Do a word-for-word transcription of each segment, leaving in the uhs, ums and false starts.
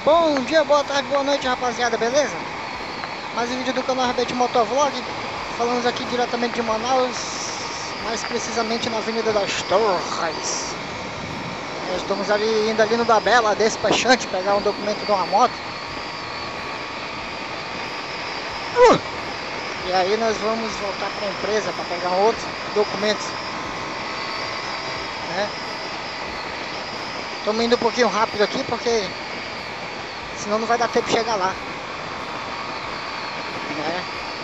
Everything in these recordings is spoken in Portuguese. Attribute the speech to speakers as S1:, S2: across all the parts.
S1: Bom dia, boa tarde, boa noite, rapaziada, beleza? Mais um vídeo do canal Rebete Motovlog. Falamos aqui diretamente de Manaus, mais precisamente na Avenida das Torres. Nós estamos ali, indo ali no da Bela, despachante, pegar um documento de uma moto. Uh! E aí nós vamos voltar para a empresa para pegar outros documentos, né? Estamos indo um pouquinho rápido aqui porque senão não vai dar tempo de chegar lá, né?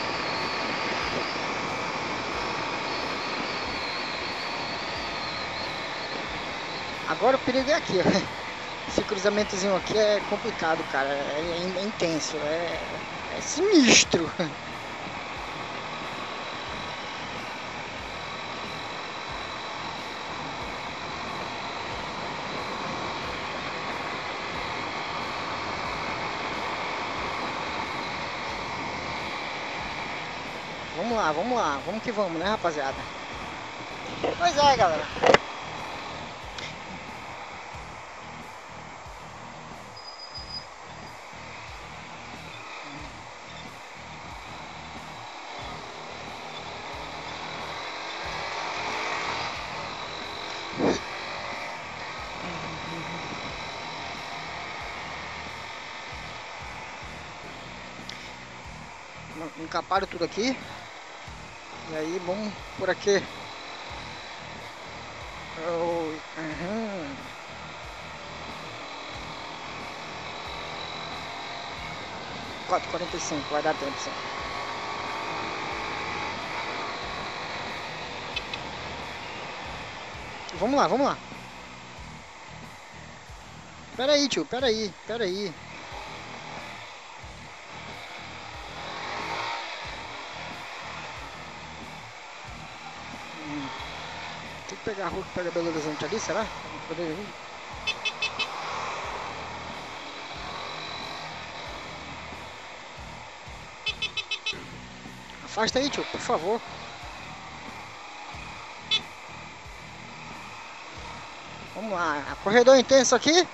S1: Agora o perigo é aqui, ó. Esse cruzamentozinho aqui é complicado, cara. É, é intenso, é, é sinistro. Vamos lá, vamos lá, vamos que vamos, né, rapaziada? Pois é, galera. Encaparam tudo aqui. E aí, vamos por aqui. Oh, uhum. quatro e quarenta e cinco, vai dar tempo sim. Vamos lá, vamos lá. Pera aí, tio, pera aí, pera aí. Hum. Tem que pegar a rua que pega Belo Horizonte ali, será? Poder ir? Afasta aí, tio, por favor. Vamos lá, corredor intenso aqui.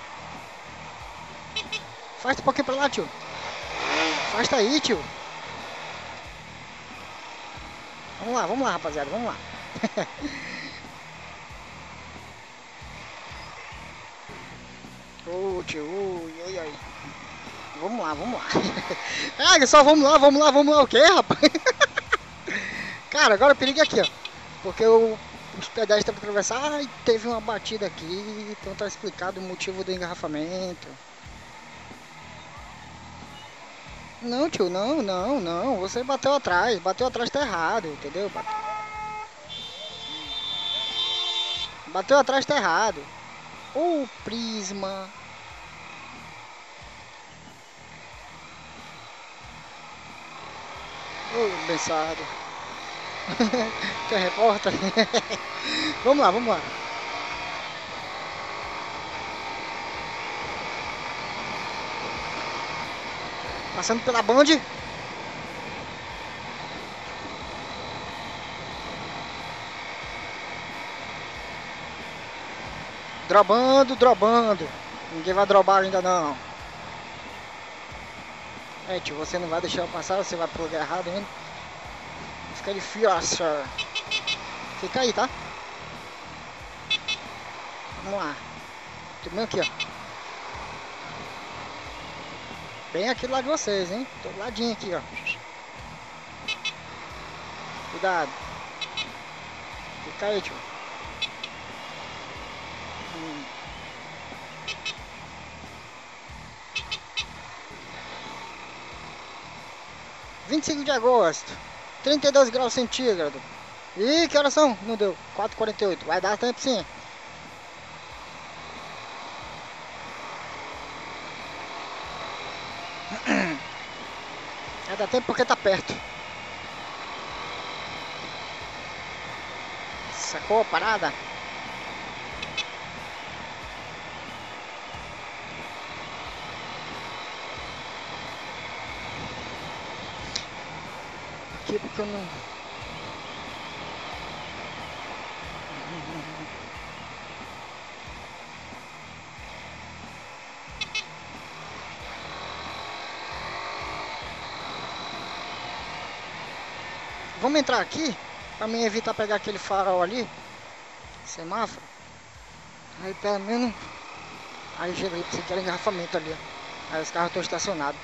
S1: Afasta um pouquinho pra lá, tio. Afasta aí, tio. Vamos lá, vamos lá, rapaziada, vamos lá. Ô, tio, ui, ui, ui. Vamos lá, vamos lá. Ah, só vamos lá, vamos lá, vamos lá, o quê, rapaz? Cara, agora o perigo é aqui, ó. Porque o, os pedestres para atravessar, ai, teve uma batida aqui, então tá explicado o motivo do engarrafamento. Não, tio, não, não, não. Você bateu atrás, bateu atrás tá errado, entendeu? Bateu atrás tá errado. Ô, prisma. Ô, abençoado. Tem repórter. Vamos lá, vamos lá. Passando pela Band. Drobando, drobando. Ninguém vai drobar ainda não. É, tio, você não vai deixar eu passar, você vai pro lugar errado ainda. Fica difícil. Fica aí, tá? Vamos lá. Tudo bem aqui, ó. Bem aqui do lado de vocês, hein? Tô do ladinho aqui, ó. Cuidado. Fica aí, tio. Hum. vinte e cinco de agosto. trinta e dois graus centígrados. Ih, que horas são? Não deu. quatro e quarenta e oito. Vai dar tempo sim. Vai dar tempo porque tá perto. Sacou a parada? Aqui porque eu não... Vamos entrar aqui, pra mim evitar pegar aquele farol ali. Semáforo. Aí pelo menos... Aí gelei, precisa de engarrafamento ali, ó. Aí os carros estão estacionados.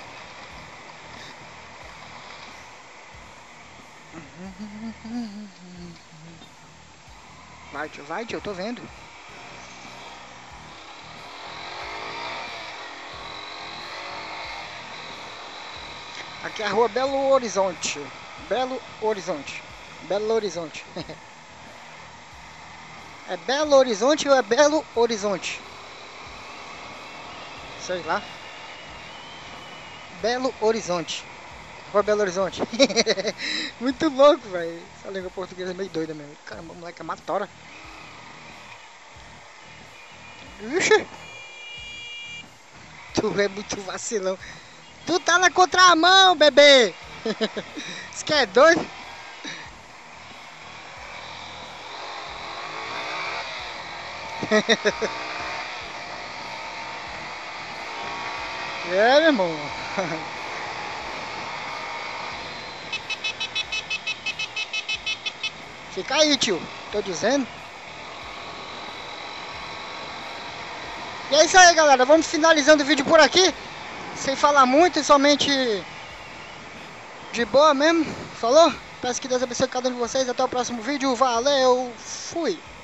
S1: Vai, tio, vai, tio, eu tô vendo. Aqui é a rua Belo Horizonte. Belo Horizonte. Belo Horizonte. É Belo Horizonte ou é Belo Horizonte? Sei lá. Belo Horizonte. Rua Belo Horizonte. Muito louco, velho. Essa língua portuguesa é meio doida mesmo. Caramba, o moleque é matora. Ixi. Tu é muito vacilão. Tu tá na contramão, bebê. Isso que é doido? É, meu irmão. Fica aí, tio. Tô dizendo. E é isso aí, galera. Vamos finalizando o vídeo por aqui. Sem falar muito e somente de boa mesmo. Falou? Peço que Deus abençoe cada um de vocês. Até o próximo vídeo. Valeu. Fui.